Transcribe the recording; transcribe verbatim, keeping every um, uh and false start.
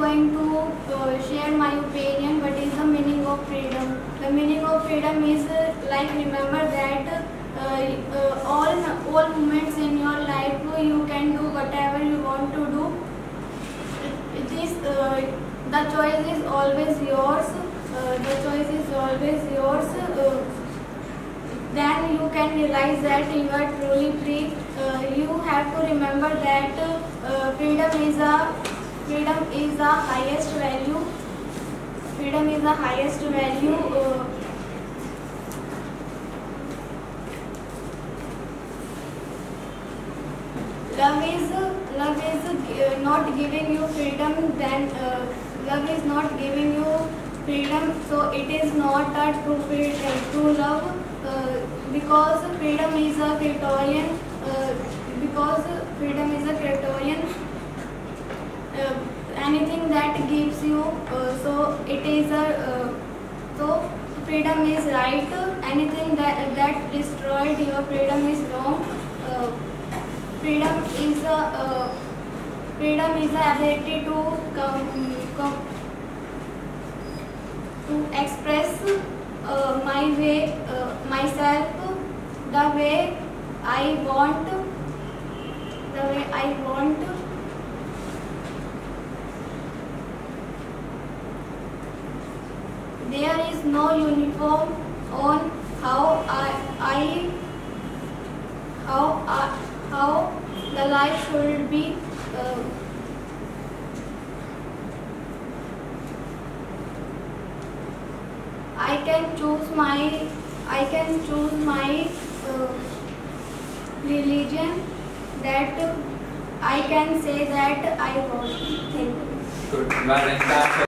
going to uh, share my opinion. What is the meaning of freedom? The meaning of freedom is uh, like remember that uh, uh, all all moments in your life you can do whatever you want to do. It, it is uh, the choice is always yours. Uh, the choice is always yours. Uh, then you can realize that you are truly free. Uh, you have to remember that uh, freedom is a freedom is the highest value. Freedom is the highest value. Uh, love is love is uh, not giving you freedom. Then uh, love is not giving you freedom. So it is not a true freedom, true love. Uh, because freedom is a criterion. Uh, because freedom is a criterion. Uh, anything that gives you, uh, so it is a uh, so freedom is right. Anything that that destroyed your freedom is wrong. Uh, freedom is a uh, freedom is the ability to come, come to express uh, my way, uh, myself, the way I want, the way I want. There is no uniform on how I, I how I, how the life should be. Uh, I can choose my I can choose my uh, religion. That uh, I can say that I want. Thank you. Good.